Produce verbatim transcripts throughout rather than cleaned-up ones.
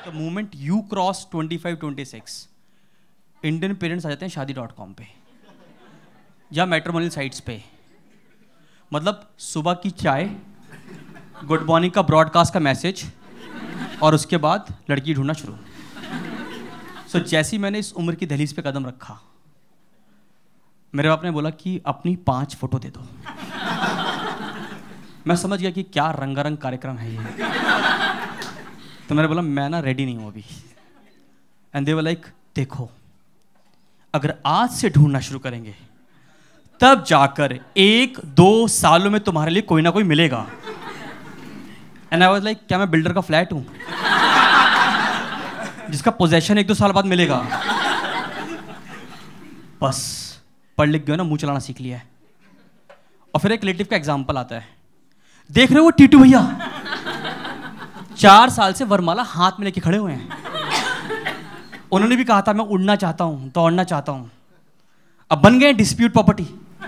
The moment you cross twenty five twenty six, Indian parents आ जाते हैं शादी डॉट कॉम पे या मैट्रिमोनियल साइट्स पे। मतलब सुबह की चाय, गुड मॉर्निंग का ब्रॉडकास्ट का मैसेज और उसके बाद लड़की ढूंढना शुरू। सो so, जैसे ही मैंने इस उम्र की दहलीज पे कदम रखा, मेरे बाप ने बोला कि अपनी पांच फोटो दे दो। मैं समझ गया कि क्या रंगारंग कार्यक्रम है ये। तो मैंने बोला मैं ना रेडी नहीं हूं अभी। एंड दे वर लाइक देखो, अगर आज से ढूंढना शुरू करेंगे तब जाकर एक दो सालों में तुम्हारे लिए कोई ना कोई मिलेगा। एंड आई वाज लाइक क्या मैं बिल्डर का फ्लैट हूं जिसका पोजेशन एक दो साल बाद मिलेगा? बस पढ़ लिख गया ना, मुंह चलाना सीख लिया है। और फिर एक रिलेटिव का एग्जाम्पल आता है, देख रहे हो वो टीटू भैया चार साल से वरमाला हाथ में लेके खड़े हुए हैं। उन्होंने भी कहा था मैं उड़ना चाहता हूं, दौड़ना चाहता हूं। अब बन गए डिस्प्यूट प्रॉपर्टी,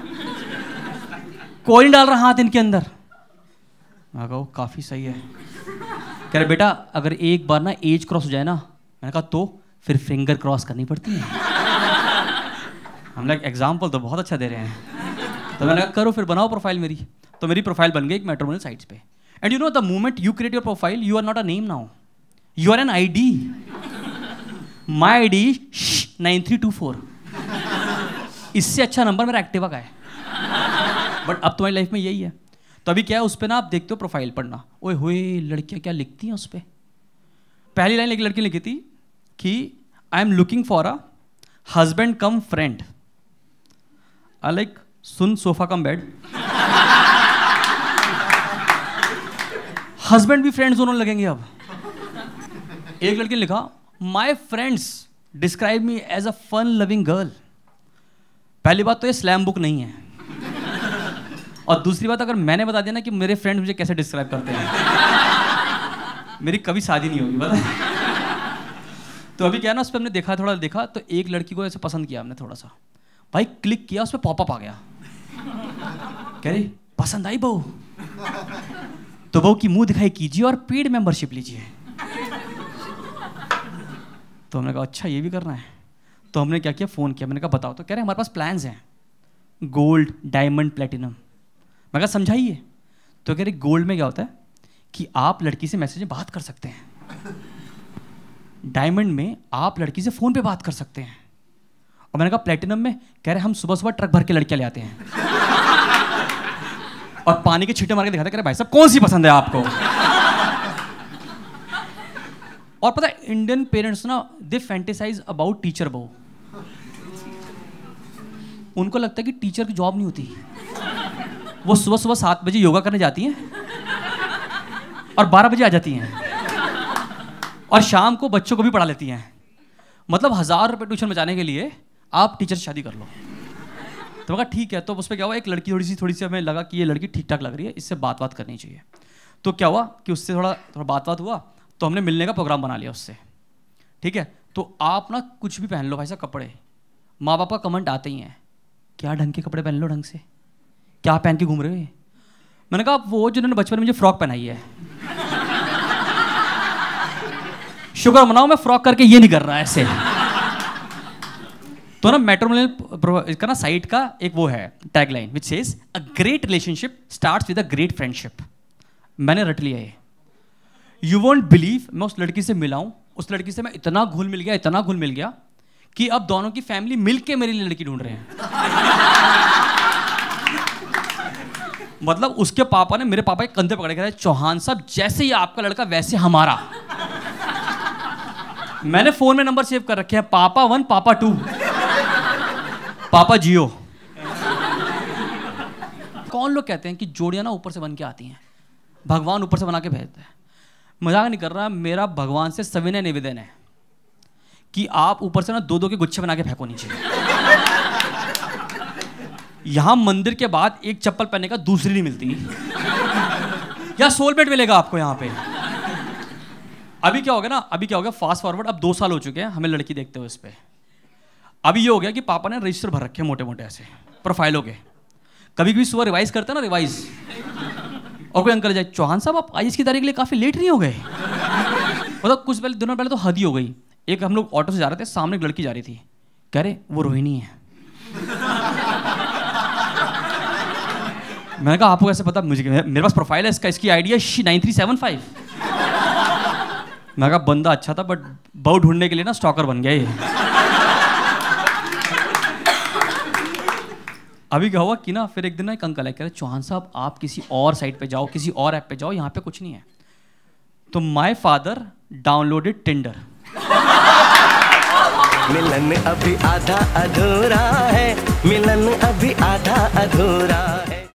कोई नहीं डाल रहा हाथ इनके अंदर। मैं कहा काफी सही है। कह रहे बेटा अगर एक बार ना एज क्रॉस हो जाए ना, मैंने कहा तो फिर फिंगर क्रॉस करनी पड़ती है। हम लोग एग्जाम्पल तो बहुत अच्छा दे रहे हैं। तो मैंने कहा करो फिर, बनाओ प्रोफाइल मेरी। तो मेरी प्रोफाइल बन गई एक मैट्रिमोनियल साइट्स पे। And you know the moment you create your profile, you are not a name now, you are an I D. My I D nine three two four. इससे अच्छा number मेरा Activa का है। But अब तुम्हारी life में यही है। तो अभी क्या है, उस पर ना आप देखते हो प्रोफाइल पढ़ना, ओए होए लड़कियां क्या लिखती हैं उस पर। पहली लाइन एक लड़की लिखी थी कि I am looking for a husband cum friend. I like सुन सोफा कम बेड। हस्बैंड भी फ्रेंड्स दोनों लगेंगे अब। एक लड़की ने लिखा my friends describe me as a fun loving girl. पहली बात तो ये स्लैम बुक नहीं है, और दूसरी बात अगर मैंने बता दिया ना कि मेरे फ्रेंड्स मुझे कैसे डिस्क्राइब करते हैं, मेरी कभी शादी नहीं होगी पता। तो अभी क्या ना, उस पर हमने देखा, थोड़ा देखा तो एक लड़की को ऐसे पसंद किया हमने थोड़ा सा, भाई क्लिक किया, उस पर पॉपअप आ गया, कह रही पसंद आई बहू, तो बहू की मुंह दिखाई कीजिए और पेड मेंबरशिप लीजिए। तो हमने कहा अच्छा ये भी करना है। तो हमने क्या किया, फ़ोन किया, मैंने कहा बताओ। तो कह रहे हमारे पास प्लान्स हैं, गोल्ड, डायमंड, प्लेटिनम। मैं कहा समझाइए। तो कह रहे गोल्ड में क्या होता है कि आप लड़की से मैसेज में बात कर सकते हैं, डायमंड में आप लड़की से फ़ोन पे बात कर सकते हैं, और मैंने कहा प्लेटिनम में, कह रहे हम सुबह सुबह ट्रक भर के लड़कियां ले आते हैं और पानी के छींटे मार के दिखाते, कह रहे भाई साहब कौन सी पसंद है आपको। और पता है इंडियन पेरेंट्स ना दे फैंटेसाइज अबाउट टीचर बहू। उनको लगता है कि टीचर की जॉब नहीं होती, वो सुबह सुबह सात बजे योगा करने जाती हैं और बारह बजे आ जाती हैं और शाम को बच्चों को भी पढ़ा लेती हैं। मतलब हजार रुपए ट्यूशन बचाने के लिए आप टीचर से शादी कर लो। तो मैं कहा ठीक है। तो उस पर क्या हुआ, एक लड़की थोड़ी सी थोड़ी सी हमें लगा कि ये लड़की ठीक ठाक लग रही है, इससे बात बात करनी चाहिए। तो क्या हुआ कि उससे थोड़ा थोड़ा बात बात हुआ, तो हमने मिलने का प्रोग्राम बना लिया उससे। ठीक है, तो आप ना कुछ भी पहन लो भाई साहब कपड़े, माँ बाप का कमेंट आते ही हैं, क्या ढंग के कपड़े पहन लो, ढंग से क्या पहन के घूम रहे हो। मैंने कहा वो जिन्होंने बचपन में मुझे फ्रॉक पहनाई है, शुक्र मनाओ मैं फ्रॉक करके ये नहीं कर रहा ऐसे। तो ना मैट्रिमोनियल इसका ना साइट का एक वो है tagline which says a great relationship starts with a great friendship. मैंने रट लिया ये। यू वोंट बिलीव, मैं उस लड़की से मिला हूं, उस लड़की से मैं इतना घुल मिल गया, इतना घुल मिल गया कि अब दोनों की फैमिली मिलके मेरे लिए लड़की ढूंढ रहे हैं। मतलब उसके पापा ने मेरे पापा के कंधे पकड़े के, चौहान साहब जैसे ही आपका लड़का वैसे हमारा। मैंने फोन में नंबर सेव कर रखे हैं, पापा वन, पापा टू, पापा जियो। कौन लोग कहते हैं कि जोड़ियां ना ऊपर से बन के आती हैं, भगवान ऊपर से बना के भेजता है। मजाक नहीं कर रहा, मेरा भगवान से सविनय निवेदन है कि आप ऊपर से ना दो दो के गुच्छे बना के फेंको नीचे। यहां मंदिर के बाद एक चप्पल पहनने का दूसरी नहीं मिलती, या सोलमेट मिलेगा आपको यहां पे। अभी क्या हो गया ना, अभी क्या हो गया, फास्ट फॉरवर्ड अब दो साल हो चुके हैं हमें लड़की देखते हुए इस पे। अभी ये हो गया कि पापा ने रजिस्टर भर रखे मोटे मोटे ऐसे प्रोफाइलों के। कभी कभी सुबह रिवाइज करते हैं ना, रिवाइज, और कोई अंकल जाए, चौहान साहब आप आईएएस की तारीख के लिए काफी लेट नहीं हो गए? मतलब कुछ पहले दिनों पहले तो हद ही हो गई। एक हम लोग ऑटो से जा रहे थे, सामने एक लड़की जा रही थी, कह रहे वो रोहिणी है। मैंने कहा आपको कैसे पता? मुझे मेरे पास प्रोफाइल है इसका, इसकी आईडी है she nine three seven five. मैंने कहा बंदा अच्छा था बट बहू ढूंढने के लिए ना स्टॉकर बन गया ये। अभी क्या हुआ कि ना फिर एक दिन ना एक अंकल है, कह रहे चौहान साहब आप किसी और साइट पे जाओ, किसी और ऐप पे जाओ, यहाँ पे कुछ नहीं है। तो माय फादर डाउनलोडेड टिंडर। मिलन अभी आधा अधूरा है, मिलन अभी आधा अधूरा है।